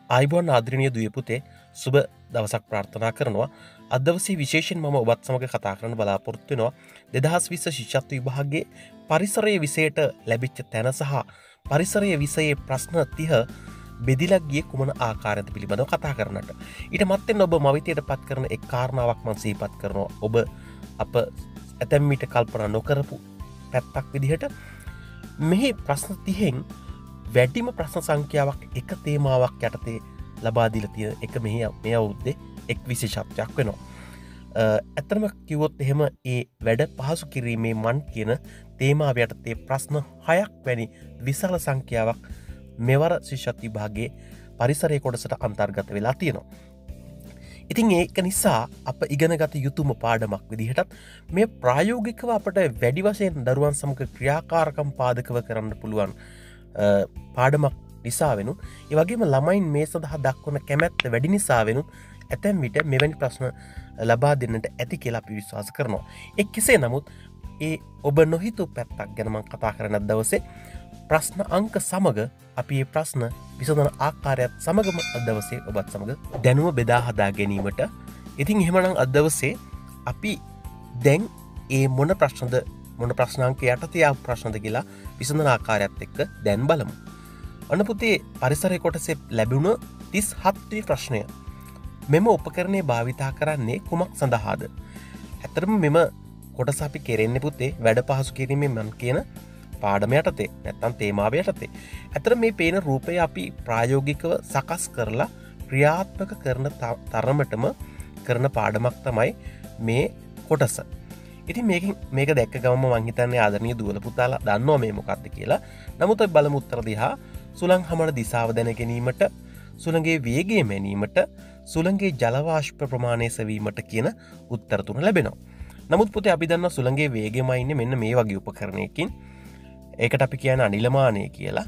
ආයිබෝන් ආදරණීය දුවේ පුතේ සුබ දවසක් ප්‍රාර්ථනා කරනවා. අද දවසේ විශේෂයෙන් මම ඔබත් සමග කතා කරන්න බලාපොරොත්තු වෙනවා 2020 ශිෂ්‍යත්ව විභාගයේ පරිසරයේ විෂයට ලැබිච්ච තැන සහ පරිසරයේ විෂයේ ප්‍රශ්න 30 බෙදිලා ගියේ කුමන ආකාරයකට පිළිබඳව කතා කරන්නට. ඊට මත්තෙන් ඔබ මවිතයට පත් කරන එක් කාරණාවක් මම සිහිපත් කරනවා. ඔබ අප ඇතැම් විට කල්පනා නොකරපු පැත්තක් විදිහට මෙහි ප්‍රශ්න 30න් වැඩිම ප්‍රශ්න සංඛ්‍යාවක් එක තේමාවක් යටතේ ලබා දීලා තියෙන එක මේ අවුරුද්දේ එක් විශේෂත්වයක් වෙනවා. ඇත්තම කිව්වොත් එහෙම ඒ වැඩ පහසු කිරීමේ මන් කියන තේමාව යටතේ ප්‍රශ්න 6ක් වැනි විශාල සංඛ්‍යාවක් මෙවර ශිෂ්‍යත්ව විභාගයේ පරිසරයේ කොටසට අන්තර්ගත වෙලා තියෙනවා. ඉතින් ඒක නිසා අප ඉගෙනගත යුතුම පාඩමක් විදිහටත් මේ ප්‍රායෝගිකව අපට වැඩි වශයෙන් දරුවන් සමග ක්‍රියාකාරකම් පාදකව කරන්න පුළුවන් පාඩමක් නිසා වෙනු ඒ වගේම ළමයින් මේ සඳහා දක්වන කැමැත්ත වැඩි නිසා වෙනු ඇතැම් විට මෙවැනි ප්‍රශ්න ලබා දෙන්නට ඇති කියලා අපි විශ්වාස කරනවා. ඒ කෙසේ නමුත් ඒ ඔබ නොහිතූ පැත්තක් ගැන මම කතා කරන දවසේ ප්‍රශ්න අංක සමග අපි මේ ප්‍රශ්න විසඳන ආකාරයත් සමගම අද දවසේ ඔබත් සමග දැනුම බෙදා හදා ගැනීමට. ඉතින් එහෙමනම් අද දවසේ අපි දැන් ඒ මොන ප්‍රශ්නාංක යටතේ ආ ප්‍රශ්නද කියලා විසඳන ආකාරයත් එක්ක දැන් බලමු. අන්න පුතේ පරිසරයේ කොටසේ ලැබුණු 37 වෙනි ප්‍රශ්නය. මෙම උපකරණය භාවිතා කරන්නේ කුමක් සඳහාද? ඇත්තටම මෙම කොටස අපි කෙරෙන්නේ පුතේ වැඩ පහසු කිරීමේ මම කියන පාඩම යටතේ නැත්නම් තේමාව යටතේ. ඇත්තට මේ පේන රූපය අපි ප්‍රායෝගිකව සකස් කරලා ක්‍රියාත්මක කරන තරමටම කරන පාඩමක් තමයි මේ කොටස. ඉතින් මේක දැක්ක ගමම මං හිතන්නේ ආදරණීය දුවල පුතාලා දන්නවා මේ මොකක්ද කියලා. නමුත් අපි බලමු උත්තර දිහා. සුළං හමන දිශාව දැන ගැනීමට, සුළඟේ වේගය මැනීමට, සුළඟේ ජල වාෂ්ප ප්‍රමාණය සෙවීමට කියන උත්තර තුන ලැබෙනවා. නමුත් පුතේ අපි දන්නවා සුළඟේ වේගයම ඉන්නේ මෙන්න මේ වගේ උපකරණයකින්. ඒකට අපි කියන්නේ අනිලමානය කියලා.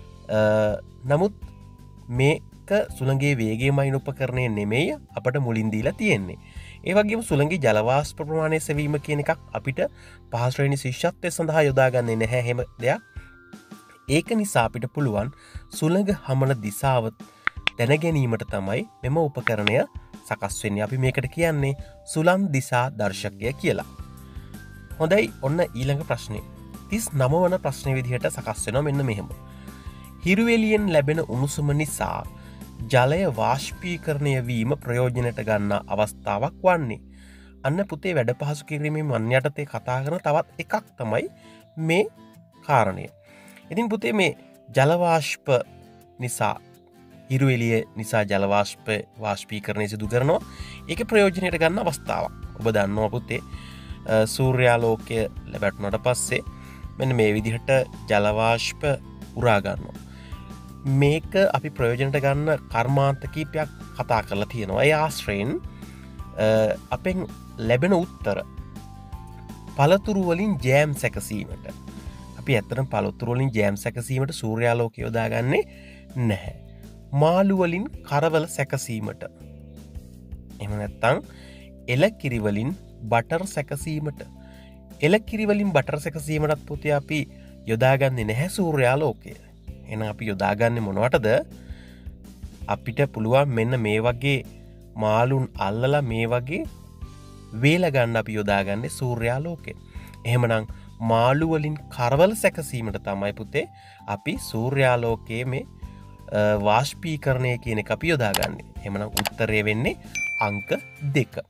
නමුත් මේක සුළඟේ වේගය මයින් උපකරණය නෙමෙයි අපට මුලින් දීලා තියෙන්නේ. ඒ වගේම සුළඟේ ජල වාෂ්ප ප්‍රමාණය සෙවීම කියන එකක් අපිට පහ ශ්‍රේණි ශිෂ්‍යත්වය සඳහා යොදාගන්නේ නැහැ හැම දෙයක්. ඒක නිසා අපිට පුළුවන් සුළඟ හමන දිශාව දැන ගැනීමට තමයි මෙම උපකරණය සකස් වෙන්නේ. අපි මේකට කියන්නේ සුළං දිසා දර්ශකය කියලා. හොඳයි, ඔන්න ඊළඟ ප්‍රශ්නේ. 39 වන ප්‍රශ්නේ විදිහට සකස් වෙනවා මෙන්න මෙහෙම. හිරු එළියෙන් ලැබෙන උණුසුම නිසා ජලය වාෂ්පීකරණය වීම ප්‍රයෝජනයට ගන්නා අවස්ථාවක් වන්නේ. අන්න පුතේ වැඩ පහසු කිරීමේ මන් යටතේ කතා කරන තවත් එකක් තමයි මේ කාරණය. ඉතින් පුතේ මේ ජල වාෂ්ප නිසා හිරු එළිය නිසා ජල වාෂ්පීකරණය සිදු කරනවා. ඒකේ ප්‍රයෝජනයට ගන්න අවස්ථාවක්. ඔබ දන්නවා පුතේ සූර්යාලෝකය ලැබුණාට පස්සේ මෙන්න මේ විදිහට ජල වාෂ්ප උරා ගන්නවා. මේක අපි ප්‍රයෝජනට ගන්න කර්මාන්ත කීපයක් කතා කරලා තියෙනවා. ඒ ආශ්‍රයෙන් අපෙන් ලැබෙන උත්තර පළතුරු වලින් ජෑම් සැකසීමට. අපි ඇත්තටම පළතුරු වලින් ජෑම් සැකසීමට සූර්යාලෝකය යොදාගන්නේ නැහැ. මාළු වලින් කරවල සැකසීමට. එහෙම නැත්නම් එලකිරි වලින් බටර් සැකසීමට. එලකිරි වලින් බටර් සැකසීමටත් පුතේ අපි යොදාගන්නේ නැහැ සූර්යාලෝකය. එහෙනම් අපි යොදාගන්නේ මොනවටද? අපිට පුළුවන් මෙන්න මේ වගේ මාළුන් අල්ලලා මේ වගේ වේල ගන්න අපි යොදාගන්නේ සූර්යාලෝකය. එහෙමනම් මාළු වලින් කරවල සැකසීමට තමයි පුතේ අපි සූර්යාලෝකයේ මේ වාෂ්පීකරණය කියන එක අපි යොදාගන්නේ. එහෙමනම් උත්තරය වෙන්නේ අංක 2.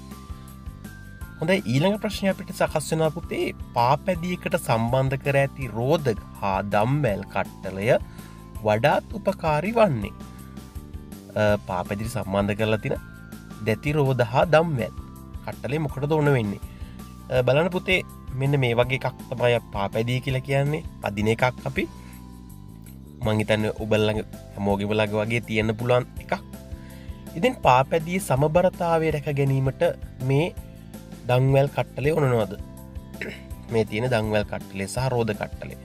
හොඳයි, ඊළඟ ප්‍රශ්නය අපිට සකස් වෙනවා පුතේ පාපැදියකට සම්බන්ධ කර ඇති රෝධක හා දම්වැල් කට්ටලය වඩාත් උපකාරී වන්නේ. පාපැදියට සම්බන්ධ කරලා තියෙන දැති රෝධ හා දම්වැල් කට්ටලේ මොකටද ඕන වෙන්නේ? බලන්න පුතේ මෙන්න මේ වගේ එකක් තමයි පාපැදිය කියලා කියන්නේ. පදින එකක් අපි මං හිතන්නේ ඔබලඟ හැමෝගෙම ළඟ වගේ තියෙන්න පුළුවන් එකක්. ඉතින් පාපැදියේ සමබරතාවය රැක ගැනීමට මේ දංවැල් කට්ටලේ ඕනනවද? මේ තියෙන දංවැල් කට්ටලේ සහ රෝධ කට්ටලේ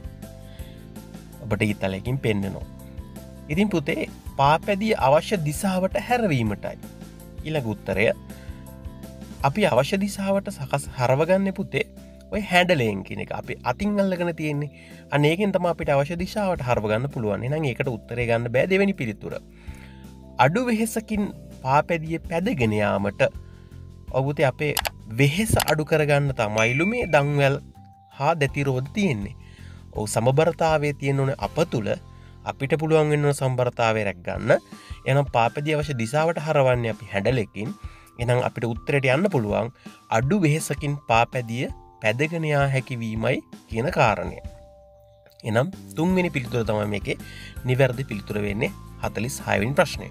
ඔබට ඊතලයකින් පෙන්නනවා. ඉතින් පුතේ පාපැදිය අවශ්‍ය දිශාවට හැරවීමටයි ඊළඟ උත්තරය. අපි අවශ්‍ය දිශාවට සකස් හරවගන්නේ පුතේ ඔය හැන්ඩලයෙන් කියන එක අපි අතින් අල්ලගෙන තියෙන්නේ. අන්න ඒකෙන් තමයි අපිට අවශ්‍ය දිශාවට හරව ගන්න පුළුවන්. එහෙනම් ඒකට උත්තරේ ගන්න බෑ දෙවෙනි පිළිතුර. අඩු වෙහෙසකින් පාපැදිය පැදගෙන යාමට ඔබුතේ අපේ වෙහෙස අඩු කරගන්න තමයිලු මේ දංවැල් හා දැතිරෝධ තියෙන්නේ. ඔව් සමබරතාවයේ තියෙන ඕනේ අප තුළ අපිට පුළුවන් වෙන සම්බරතාවය රැකගන්න. එහෙනම් පාපැදිය අවශ්‍ය දිශාවට හරවන්නේ අපි හැඩලකින්. එහෙනම් අපිට උත්තරයට යන්න පුළුවන් අඩු වෙහෙසකින් පාපැදිය පැදගෙන යා හැකි වීමයි කියන කාරණය. එහෙනම් තුන්වෙනි පිළිතුර තමයි මේකේ නිවැරදි පිළිතුර වෙන්නේ 46 වෙනි ප්‍රශ්නේ.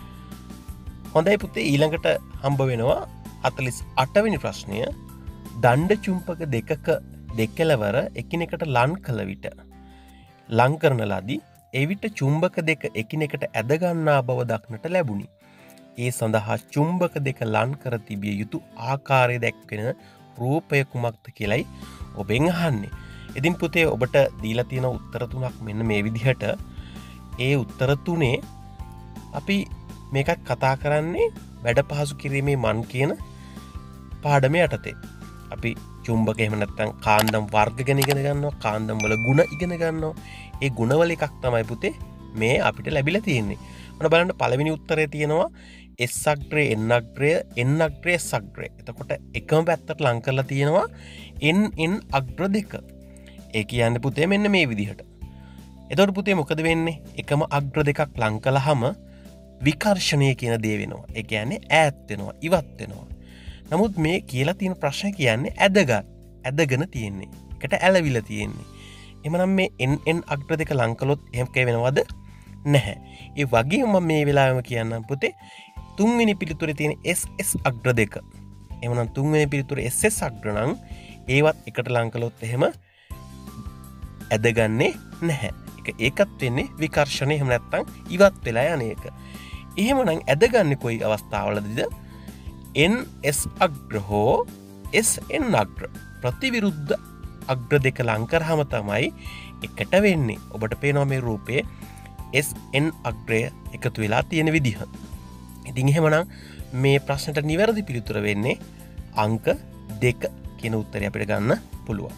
හොඳයි පුතේ ඊළඟට හම්බ වෙනවා 48 වෙනි ප්‍රශ්නය. දණ්ඩ චුම්පක දෙකක දෙකලවර එකිනෙකට ලං කළ විට ලං කරන ලදී එවිට චුම්බක දෙක එකිනෙකට ඇද ගන්නා බව දක්නට ලැබුණි. ඒ සඳහා චුම්බක දෙක ලං කර තිබිය යුතු ආකාරය දැක්වෙන රූපය කුමක්ද කියලයි ඔබෙන් අහන්නේ. ඉතින් පුතේ ඔබට දීලා තියෙන උත්තර තුනක් මෙන්න මේ විදිහට. ඒ උත්තර තුනේ අපි මේකත් කතා කරන්නේ වැඩ පහසු කිරීමේ මන් කියන පාඩම යටතේ. අපි චුම්බක එහෙම නැත්නම් කාන්දම් වර්ග ගැන ඉගෙන ගන්නවා, කාන්දම් වල ගුණ ඉගෙන ගන්නවා. ඒ ගුණවල එකක් තමයි පුතේ මේ අපිට ලැබිලා තියෙන්නේ. මොන බලන්න පළවෙනි උත්තරේ තියෙනවා S අග්‍රය N අග්‍රය N අග්‍රය S අග්‍රය. එතකොට එකම පැත්තට ලං කරලා තියෙනවා N අග්‍ර දෙක. ඒ කියන්නේ පුතේ මෙන්න මේ විදිහට. එතකොට පුතේ මොකද වෙන්නේ? එකම අග්‍ර දෙකක් ලං කළාම විකර්ෂණය කියන දේ වෙනවා. ඒ කියන්නේ ඈත් වෙනවා, ඉවත් වෙනවා. නමුත් මේ කියලා තියෙන ප්‍රශ්නේ කියන්නේ ඇදගෙන තියෙන්නේ. එකට ඇලවිලා තියෙන්නේ. එhmenan මේ N අග්‍ර දෙක ලං කළොත් එහෙම වෙනවද? නැහැ. ඒ වගේම මම මේ වෙලාවෙම කියන්නම් පුතේ තුන්වෙනි පිළිතුරේ තියෙන SS අග්‍ර දෙක. එhmenan තුන්වෙනි පිළිතුරේ SS අග්‍ර නම් ඒවත් එකට ලං කළොත් එහෙම ඇදගන්නේ නැහැ. ඒකත් වෙන්නේ විකර්ෂණය එහෙම නැත්නම් ඉවත් වෙලා යන එක. එහෙමනම් ඇදගන්නේ කොයි අවස්ථාවලදීද? NS අග්‍ර හෝ SN අග්‍ර ප්‍රතිවිරුද්ධ අග්‍ර දෙක ලං කරාම තමයි එකට වෙන්නේ. ඔබට පේනවා මේ රූපයේ SN අග්‍රය එකතු වෙලා තියෙන විදිහ. ඉතින් එහෙමනම් මේ ප්‍රශ්නට නිවැරදි පිළිතුර වෙන්නේ අංක 2 කියන උත්තරය අපිට ගන්න පුළුවන්.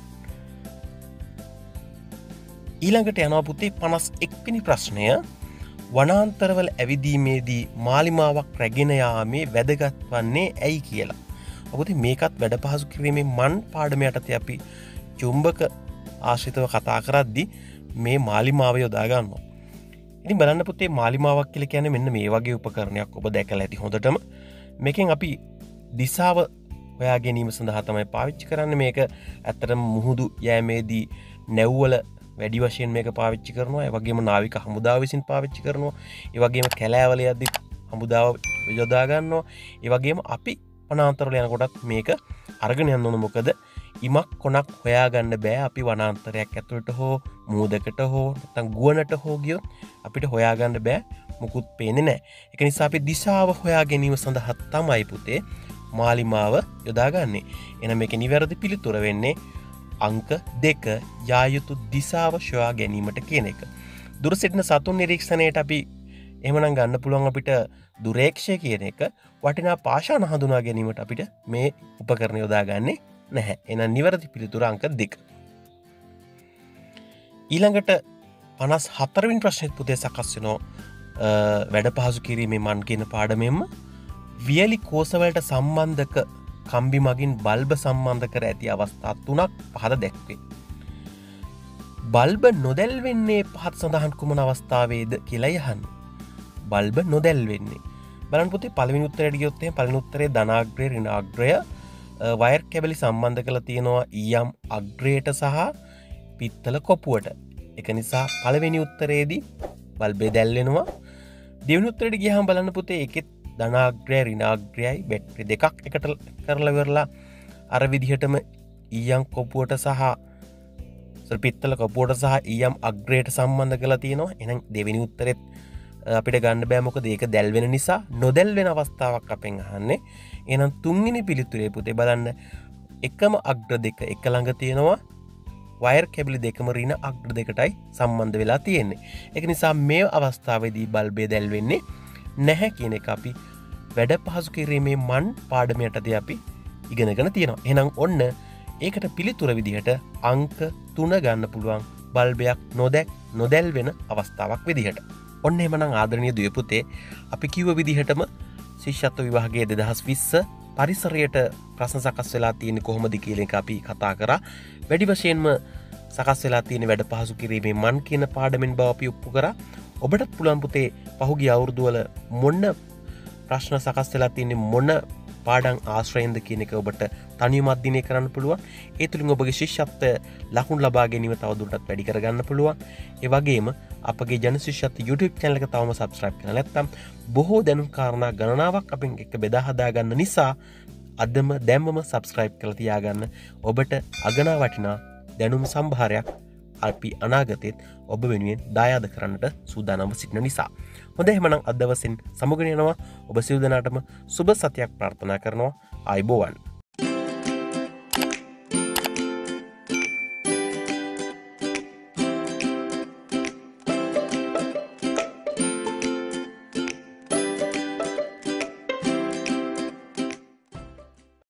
ඊළඟට යනවා පුතේ 51 වෙනි ප්‍රශ්නය. වනාන්තරවල ඇවිදීමේදී මාලිමාවක් රැගෙන යාමේ වැදගත් වන්නේ ඇයි කියලා. ඔබට මේකත් වැඩ පහසු කිරීමේ මන් පාඩම යටතේ අපි චුම්බක ආශ්‍රිතව කතා කරද්දී මේ මාලිමාව යොදා ගන්නවා. ඉතින් බලන්න පුතේ මාලිමාවක් කියලා කියන්නේ මෙන්න මේ වගේ උපකරණයක් ඔබ දැකලා ඇති හොඳටම. මේකෙන් අපි දිශාව හොයා ගැනීම සඳහා තමයි පාවිච්චි කරන්නේ. මේක ඇත්තටම මුහුදු යෑමේදී නැව්වල වැඩි වශයෙන් මේක පාවිච්චි කරනවා. ඒ වගේම නාවික හමුදාව විසින් පාවිච්චි කරනවා. ඒ වගේම කැලෑවල යද්දී හමුදාව යොදා ගන්නවා. ඒ වගේම අපි වනාන්තරවල යනකොටත් මේක අරගෙන යන්න ඕන. මොකද ඉමක් කොනක් හොයාගන්න බෑ අපි වනාන්තරයක් ඇතුළට හෝ මූදකට හෝ නැත්නම් ගුවනට හෝ ගියොත් අපිට හොයාගන්න බෑ, මුකුත් පේන්නේ නැහැ. ඒක නිසා අපි දිශාව හොයා ගැනීම සඳහා තමයි පුතේ මාලිමාව යොදාගන්නේ. එහෙනම් මේකේ නිවැරදි පිළිතුර වෙන්නේ අංක 2 යා යුතු දිශාව සොයා ගැනීමට කියන එක. දුර සිටින සතුන් නිරීක්ෂණයට අපි එහෙමනම් ගන්න පුළුවන් අපිට දුරේක්ෂය කියන එක. වටිනා පාෂාණ හඳුනා ගැනීමට අපිට මේ උපකරණ යොදාගන්නේ නැහැ. එහෙනම් නිවැරදි පිළිතුර අංක 2. ඊළඟට 54 වෙනි ප්‍රශ්නෙත් පුතේ සකස් වෙනවා වැඩ පහසු කිරීමේ මන් කියන පාඩමෙන්ම වියලි කෝෂවලට සම්බන්ධක කම්බි මගින් බල්බ සම්බන්ධ කර ඇති අවස්ථා 3ක් පහද දැක්වේ. බල්බ නොදැල්වෙන්නේ පහත් සඳහන් කුමන අවස්ථාවේද කියලා යහන්නේ. බල්බ නොදැල්වෙන්නේ. බලන්න පුතේ පළවෙනි උත්තරයට ගියොත් එහෙනම් පළවෙනි උත්තරේ ධනාග්‍රය ඍණාග්‍රය වයර් කැබලි සම්බන්ධ කරලා තියෙනවා ඊයම් අග්‍රයට සහ පිත්තල කොපුවට. ඒක නිසා පළවෙනි උත්තරේදී බල්බේ දැල්වෙනවා. දෙවෙනි උත්තරයට ගියහම බලන්න පුතේ ඒකෙත් ධනාග්‍රය ඍණාග්‍රයයි බැටරි දෙකක් එකට කරලා ඉවරලා අර විදිහටම ඊයම් කොපුවට සහ පිත්තල කොපුවට සහ ඊයම් අග්‍රයට සම්බන්ධ කරලා තියෙනවා. එහෙනම් දෙවෙනි උත්තරෙත් අපිට ගන්න බෑ මොකද ඒක දැල්වෙන නිසා නොදැල්වෙන අවස්ථාවක් අපෙන් අහන්නේ. එහෙනම් තුන්වෙනි පිළිතුරේ පුතේ බලන්න එකම අග්‍ර දෙක එක ළඟ තියෙනවා වයර් කැබලි දෙකම ඍණ අග්‍ර දෙකටයි සම්බන්ධ වෙලා තියෙන්නේ. ඒක නිසා මේ අවස්ථාවේදී බල්බේ දැල්වෙන්නේ නැහැ කියන එක අපි වැඩ පහසු කිරීමේ මන් පාඩම යටතේ අපි ඉගෙනගෙන තියෙනවා. එහෙනම් ඔන්න ඒකට පිළිතුර විදිහට අංක 3 ගන්න පුළුවන් බල්බයක් නොදැල්වෙන අවස්ථාවක් විදිහට. ඔන්න එමනම් ආදරණීය දුවේ පුතේ අපි කිව්ව විදිහටම ශිෂ්‍යත්ව විභාගයේ 2020 පරිසරයට ප්‍රශ්න සකස් වෙලා තියෙන්නේ කොහොමද කියන එක අපි කතා කරා. වැඩි වශයෙන්ම සකස් වෙලා තියෙන වැඩ පහසු කිරීමේ මන් කියන පාඩමෙන් බව අපි ඔප්පු කරා. ඔබටත් පුළුවන් පුතේ පහුගිය අවුරුදු වල මොන ප්‍රශ්න සකස් වෙලා තියෙන්නේ මොන පාඩම් ආශ්‍රයෙන්ද කියන එක ඔබට තනියම අධ්‍යයනය කරන්න පුළුවන්. ඒ තුලින් ඔබගේ ශිෂ්‍යත්වය ලකුණු ලබා ගැනීම තවදුරටත් වැඩි කරගන්න පුළුවන්. ඒ වගේම අපගේ ජන ශිෂ්‍යත්ව YouTube channel එක තවම subscribe කරලා නැත්නම් බොහෝ දැනුම් කාරණා ගණනාවක් අපෙන් එක්ක බෙදා හදා ගන්න නිසා දැම්මම subscribe කරලා තියාගන්න. ඔබට අගනා වටිනා දැනුම් සම්භාරයක් අපි අනාගතයේත් ඔබ වෙනුවෙන් දායාද කරන්නට සූදානම්ව සිටින නිසා. හොඳයි එහෙනම් අද දවසින් සමුගෙන යනවා. ඔබ සියලු දෙනාටම සුබ සතියක් ප්‍රාර්ථනා කරනවා. ආයුබෝවන්.